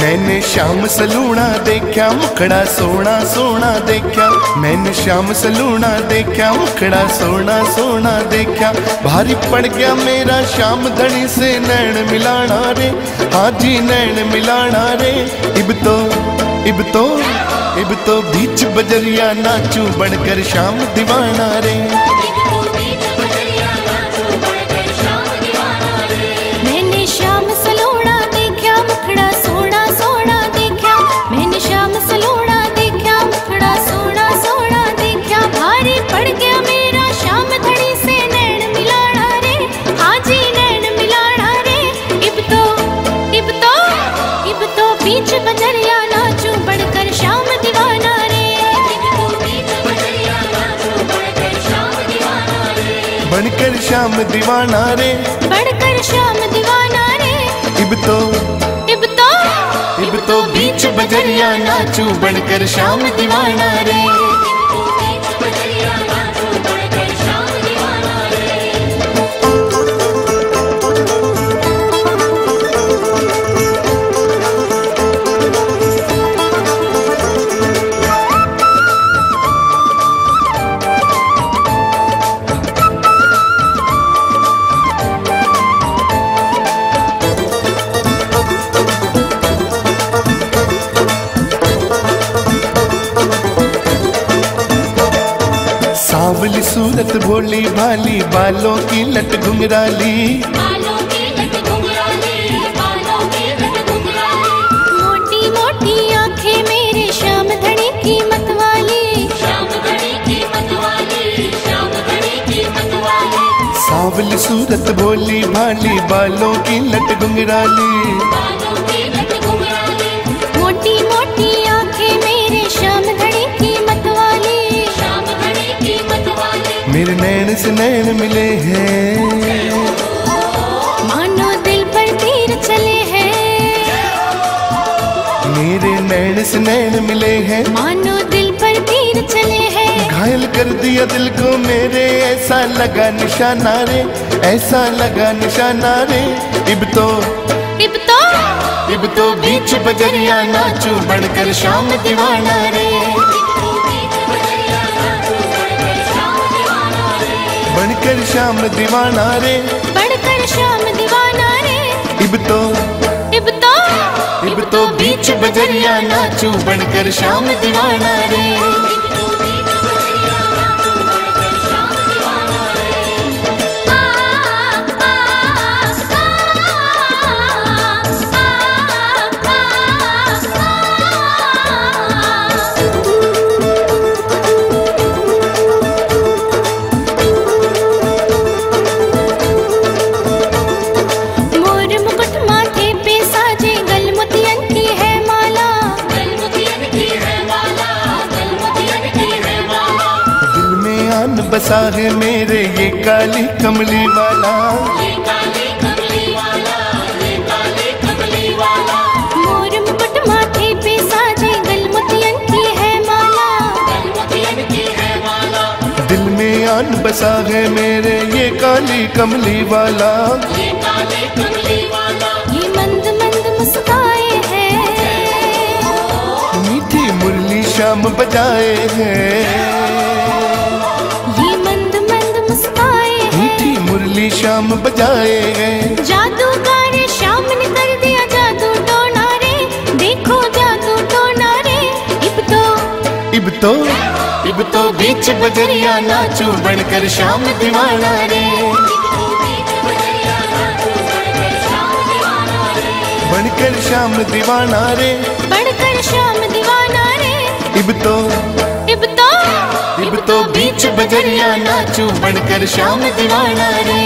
मैंने श्याम सलूना देखा मुखड़ा सोना सोना देखा। मैंने श्याम सलूना देखा मुखड़ा सोना सोना देखा। भारी पड़ गया मेरा श्याम धनी से नैन मिलाना रे। हाँ जी नैन मिलाना रे। इब तो बीच बजरिया नाचू बनकर श्याम दीवाना रे। मैंने श्याम सलूना देखा मुखड़ा सोना सोना देखा। मैंने श्याम सलूना देखा मुखड़ा सोना सोना देखा। भारी पड़ गया मेरा श्याम धनी से नैन मिलाना रे। हाँ जी नैन मिलाना रे। इब तो बीच बजरिया नाचू बढ़कर श्याम दीवाना रे। बनकर श्याम दीवाना रे। बढ़कर श्याम दीवाना रे। इब तो बीच बजरिया नाचू बनकर श्याम दीवाना रे। सांवली सूरत भोली भाली बालों की लट घुंघराली। मोटी मोटी आंखें मेरे श्याम धनी की मतवाली। सांवली सूरत भोली भाली बालों की लट घुंघराली। मोटी मोटी आंखें मेरे श्याम धनी की मतवाली। मेरे नैन से नैन मिले हैं। मानो दिल पर तीर चले हैं। मेरे नैन से नैन मिले हैं। मानो दिल पर तीर चले हैं। घायल कर दिया दिल को मेरे ऐसा लगा निशाना रे। ऐसा लगा निशाना रे। इब तो बीच बजरिया नाचू बनकर श्याम दीवाना रे। बनकर श्याम दीवाना रे। बढ़कर श्याम दीवाना रे। इब तो बीच बजरिया नाचू बनकर श्याम दीवाना रे। बसा है मेरे ये काली कमली वाला। मोर मुकुट माथे पे साजे गल मोतियन की है माला। दिल में आन बसा है मेरे ये काली कमली वाला। ये मंद मंद मुस्काए हैं। मीठी मुरली श्याम बजाए हैं। मुरली श्याम बजाए हैं। जादूगर श्याम ने कर दिया जादू टोना रे। देखो जादू टोना रे। इब तो बीच बजरिया नाचू बनकर श्याम दीवाना रे। बनकर श्याम दीवाना रे। बढ़कर श्याम दीवाना रे। इब तो बीच बजरिया नाचू बनकर श्याम दीवाना रे।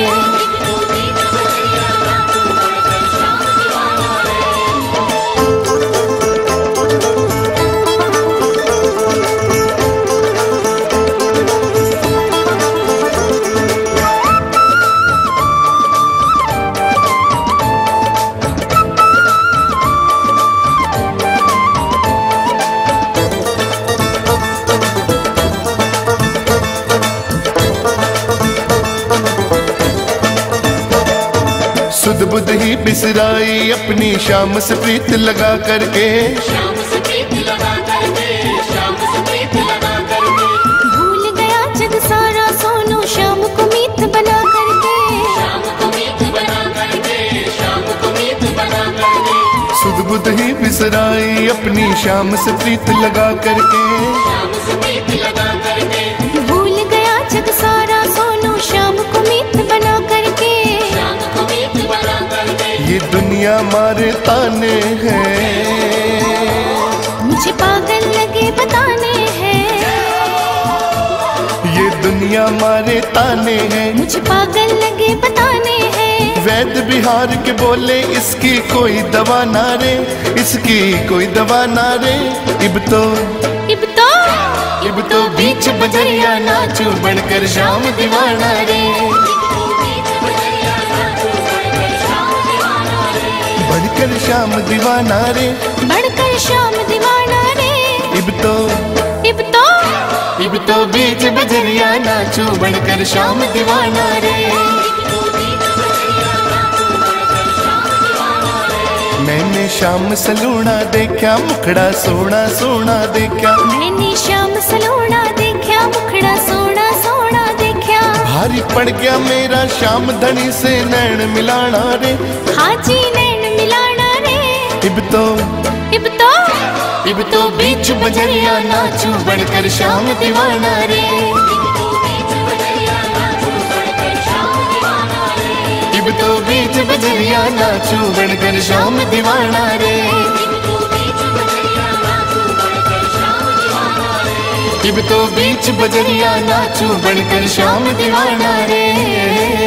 ही बिसराई अपनी शाम से प्रीत लगा करके, शाम से प्रीत लगा करके, शाम से प्रीत लगा करके। भूल गया जग सारा सोनू शाम को मीत बना करके, शाम को मीत बना करके, शाम को मीत बना करके। सुध बुध ही बिसराई अपनी शाम से प्रीत लगा करके, शाम से प्रीत लगा करके। भूल गया जग सारा सोनू शाम को मीत बना करके, शाम को मीत बना करके। ये दुनिया मारे ताने हैं, मुझे पागल लगे बताने हैं, ये दुनिया मारे ताने हैं, मुझे पागल लगे बताने हैं। वैद बिहार के बोले इसकी कोई दवा ना रे, इसकी कोई दवा ना रे। इब तो बीच बजरिया नाचू बनकर शाम दीवाना रे, बनकर शाम दीवाना रे, बढ़कर शाम दीवाना रे। इब तो बीच बजरिया नाचू बनकर शाम दीवाना रे। मैंने शाम सलूना देखा मुखड़ा सोना सोना देखा, मैंने शाम सलूना देखा मुखड़ा सोना सोना देखा। भारी पड़ गया मेरा श्याम धनी से नैन मिलाना रे, हाजी नैन मिलाना रे। इब तो बीच बजरिया नाचू बनकर शाम दीवाना रे, इब तो बीच बजरिया नाचू बनकर शाम दीवाना रे, इब तो बीच बजरिया नाचू बनकर शाम दीवाना रे।